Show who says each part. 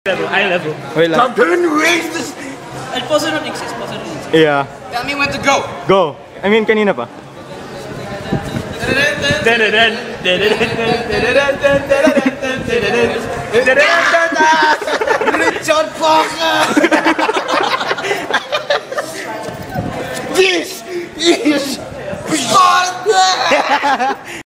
Speaker 1: High level.
Speaker 2: Wait lang.
Speaker 3: Captain, raise this.
Speaker 1: Pause on exist. Pause on exist.
Speaker 2: Yeah.
Speaker 3: Tell me when to go.
Speaker 2: Go. I mean, kanina pa.
Speaker 3: Richard Parker.